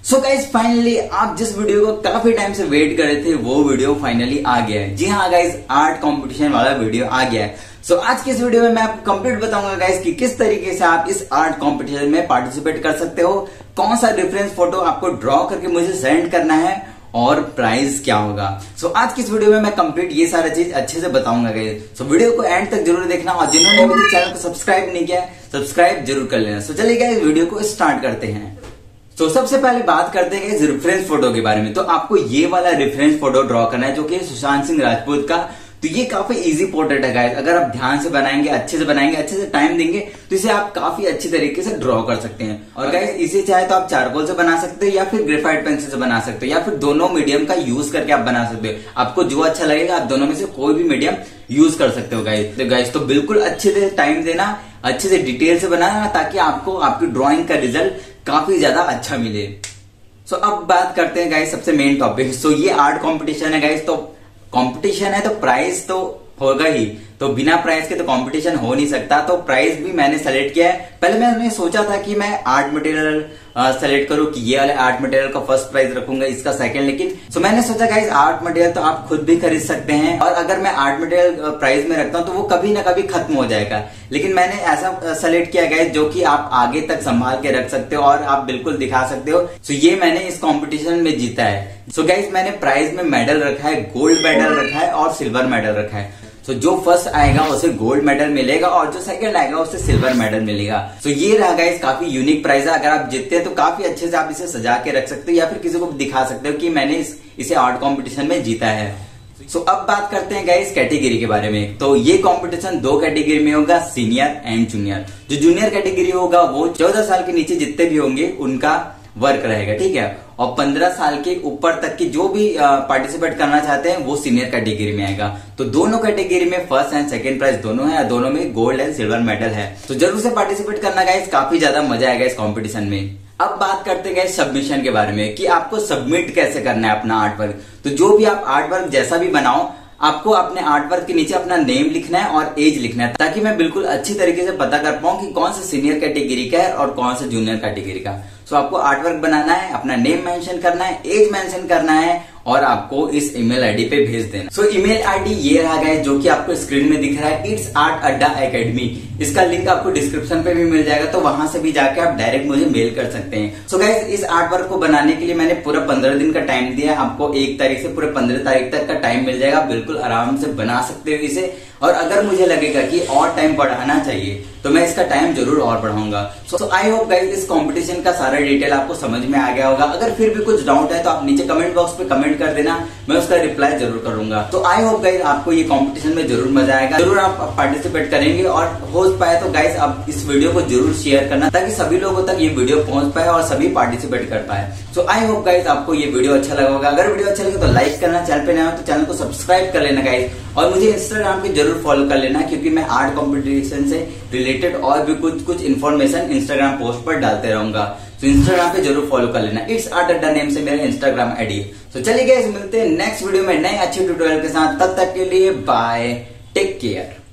So guys finally आप जिस video को काफी टाइम से वेट कर रहे थे वो वीडियो फाइनली आ गया है। जी हाँ गाइज, आर्ट कंपटीशन वाला वीडियो आ गया है। सो आज की इस वीडियो में मैं आपको कंप्लीट बताऊंगा गाइज कि किस तरीके से आप इस आर्ट कंपटीशन में पार्टिसिपेट कर सकते हो, कौन सा रेफरेंस फोटो आपको ड्रॉ करके मुझे सेंड करना है और प्राइस क्या होगा। सो आज की इस वीडियो में मैं कंप्लीट ये सारा चीज अच्छे से बताऊंगा गाइज। सो वीडियो को एंड तक जरूर देखना और जिन्होंने अभी तक चैनल को सब्सक्राइब नहीं किया सब्सक्राइब जरूर कर लेना। सो चलिए गाइज वीडियो को स्टार्ट करते हैं। तो सबसे पहले बात करते हैं रेफरेंस फोटो के बारे में। तो आपको ये वाला रेफरेंस फोटो ड्रॉ करना है जो कि सुशांत सिंह राजपूत का। तो ये काफी इजी पोर्ट्रेट है गाइस, अगर आप ध्यान से बनाएंगे, अच्छे से टाइम देंगे तो इसे आप काफी अच्छी तरीके से ड्रॉ कर सकते हैं। और गाइस इसे चाहे तो आप चारकोल से बना सकते हो या फिर ग्रेफाइट पेंसिल से बना सकते हो या फिर दोनों मीडियम का यूज करके आप बना सकते हो। आपको जो अच्छा लगेगा आप दोनों में से कोई भी मीडियम यूज कर सकते हो गाइस। तो बिल्कुल अच्छे से टाइम देना, अच्छे से डिटेल से बनाना ताकि आपको आपकी ड्रॉइंग का रिजल्ट काफी ज्यादा अच्छा मिले। सो अब बात करते हैं गाइस सबसे मेन टॉपिक। सो ये आर्ट कंपटीशन है गाइस, तो कंपटीशन है तो प्राइस तो होगा ही, तो बिना प्राइस के तो कंपटीशन हो नहीं सकता। तो प्राइस भी मैंने सेलेक्ट किया है। पहले मैंने सोचा था कि मैं आर्ट मटेरियल सेलेक्ट करूं कि ये वाले आर्ट मटेरियल का फर्स्ट प्राइस रखूंगा, इसका सेकंड, लेकिन सो मैंने सोचा गाइस आर्ट मटेरियल तो आप खुद भी खरीद सकते हैं और अगर मैं आर्ट मटेरियल प्राइस में रखता हूं तो वो कभी ना कभी खत्म हो जाएगा। लेकिन मैंने ऐसा सेलेक्ट किया गाइस जो कि आप आगे तक संभाल के रख सकते हो और आप बिल्कुल दिखा सकते हो। सो ये मैंने इस कॉम्पिटिशन में जीता है। सो गाइस मैंने प्राइज में मेडल रखा है, गोल्ड मेडल रखा है और सिल्वर मेडल रखा है। तो जो फर्स्ट आएगा उसे गोल्ड मेडल मिलेगा और जो सेकंड आएगा उसे सिल्वर मेडल मिलेगा। तो ये रहा गाइस काफी यूनिक प्राइस है। अगर आप जीतते हैं तो काफी अच्छे से आप इसे सजा के रख सकते हो या फिर किसी को दिखा सकते हो कि मैंने इसे आर्ट कंपटीशन में जीता है। सो अब बात करते हैं गाइस कैटेगरी के बारे में। तो ये कंपटीशन दो कैटेगरी में होगा, सीनियर एंड जूनियर। जो जूनियर कैटेगरी होगा वो 14 साल के नीचे जितने भी होंगे उनका वर्क रहेगा, ठीक है। और 15 साल के ऊपर तक की जो भी पार्टिसिपेट करना चाहते हैं वो सीनियर कैटेगरी में आएगा। तो दोनों कैटेगरी में फर्स्ट एंड सेकंड प्राइज दोनों है, दोनों में गोल्ड एंड सिल्वर मेडल है। तो जरूर से पार्टिसिपेट करना गाइस, काफी ज्यादा मजा आएगा इस कॉम्पिटिशन में। अब बात करते हैं सबमिशन के बारे में कि आपको सबमिट कैसे करना है अपना आर्ट वर्क। तो जो भी आप आर्ट वर्क जैसा भी बनाओ आपको अपने आर्ट वर्क के नीचे अपना नेम लिखना है और एज लिखना है ताकि मैं बिल्कुल अच्छी तरीके से पता कर पाऊं कि कौन सा सीनियर कैटेगरी का है और कौन सा जूनियर कैटेगरी का। सो आपको आर्ट वर्क बनाना है, अपना नेम मेंशन करना है, एज मेंशन करना है और आपको इस ईमेल आईडी पे भेज देना। सो ईमेल आईडी ये रहा गाइस जो कि आपको स्क्रीन में दिख रहा है, इट्स आर्ट अड्डा एकेडमी। इसका लिंक आपको डिस्क्रिप्शन पे भी मिल जाएगा, तो वहां से भी जाके आप डायरेक्ट मुझे मेल कर सकते हैं। सो गाइस इस आर्ट वर्क को बनाने के लिए मैंने पूरा 15 दिन का टाइम दिया है। आपको 1 तारीख से पूरे 15 तारीख तक का टाइम मिल जाएगा, बिल्कुल आराम से बना सकते हो इसे। और अगर मुझे लगेगा कि और टाइम बढ़ाना चाहिए तो मैं इसका टाइम जरूर और बढ़ाऊंगा। सो आई होप गाइस इस कंपटीशन का सारा डिटेल आपको समझ में आ गया होगा। अगर फिर भी कुछ डाउट है तो आप नीचे कमेंट बॉक्स पे कमेंट कर देना, मैं उसका रिप्लाई जरूर करूंगा। तो आई होप गाइस आपको ये कंपटीशन में जरूर मजा आएगा, जरूर आप पार्टिसिपेट करेंगे और हो पाए तो गाइस आप इस वीडियो को जरूर शेयर करना ताकि सभी लोगों तक ये वीडियो पहुंच पाए और सभी पार्टिसिपेट कर पाए। सो आई होप गाइस आपको ये वीडियो अच्छा लगा होगा। अगर वीडियो अच्छा लगे तो लाइक करना, चैनल पे नया हो तो चैनल को सब्सक्राइब कर लेना गाइस और मुझे इंस्टाग्राम पे जरूर फॉलो कर लेना क्योंकि मैं आर्ट कंपटीशन से रिलेटेड और भी कुछ इन्फॉर्मेशन इंस्टाग्राम पोस्ट पर डालते रहूंगा। तो इंस्टाग्राम पे जरूर फॉलो कर लेना, इट्स आर्ट अड्डा नेम से मेरा इंस्टाग्राम आईडी है। तो चलिए गाइस मिलते हैं नेक्स्ट वीडियो में नए अच्छे ट्यूटोरियल के साथ, तब तक के लिए बाय, टेक केयर।